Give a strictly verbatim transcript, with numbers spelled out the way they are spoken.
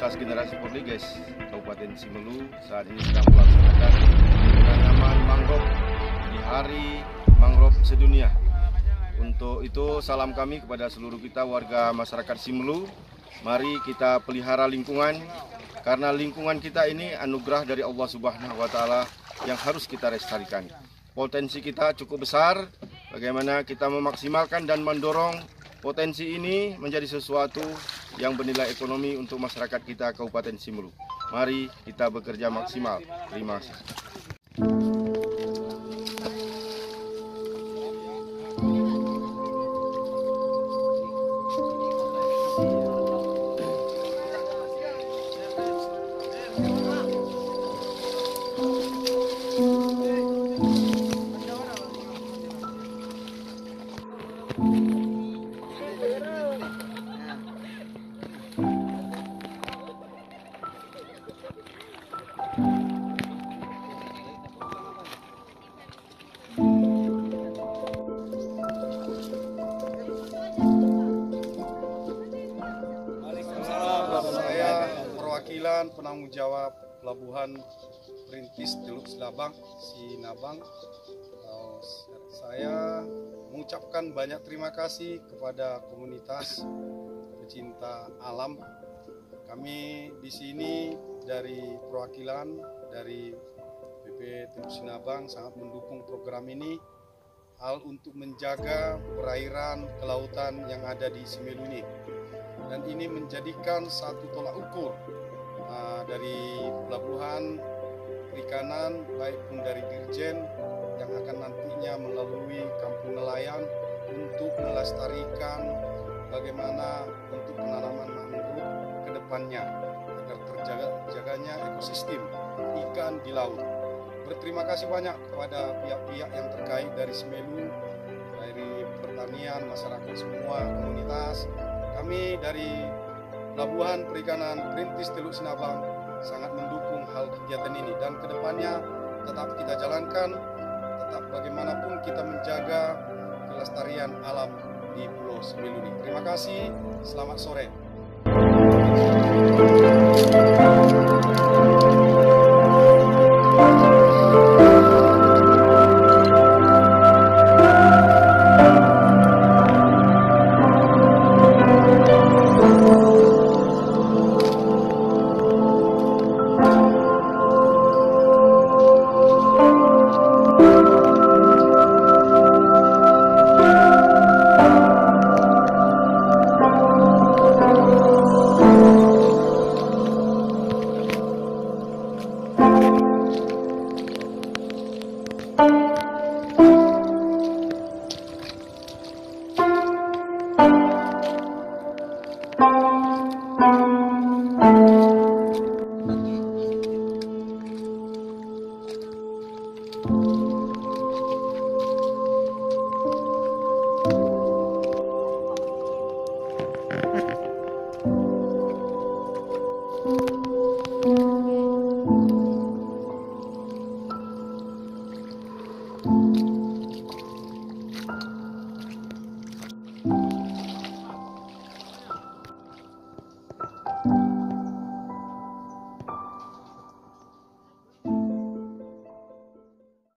sebelas Generasi Porliges Kabupaten Simelu saat ini sedang melaksanakan penanaman mangrove di Hari Mangrove Sedunia. Untuk itu salam kami kepada seluruh kita warga masyarakat Simelu. Mari kita pelihara lingkungan, karena lingkungan kita ini anugerah dari Allah Subhanahu wa Ta'ala yang harus kita lestarikan. Potensi kita cukup besar, bagaimana kita memaksimalkan dan mendorong potensi ini menjadi sesuatu yang bernilai ekonomi untuk masyarakat kita Kabupaten Simelu. Mari kita bekerja maksimal. Terima kasih. Saya perwakilan penanggung jawab Pelabuhan Perintis Teluk Sinabang, Sinabang. Saya mengucapkan banyak terima kasih kepada komunitas pecinta alam. Kami di sini dari perwakilan dari B P Teluk Sinabang sangat mendukung program ini, hal untuk menjaga perairan kelautan yang ada di Simelu ini. Dan ini menjadikan satu tolak ukur uh, dari pelabuhan perikanan, baik pun dari Dirjen yang akan nantinya melalui kampung nelayan untuk melestarikan bagaimana untuk penanaman mangrove ke depannya agar terjaga jaganya ekosistem ikan di laut. Berterima kasih banyak kepada pihak-pihak yang terkait dari Simelu, dari pertanian, masyarakat semua, komunitas. Kami dari Pelabuhan Perikanan Perintis Teluk Sinabang sangat mendukung hal kegiatan ini, dan kedepannya tetap kita jalankan, tetap bagaimanapun kita menjaga kelestarian alam di Pulau Simelu ini. Terima kasih, selamat sore.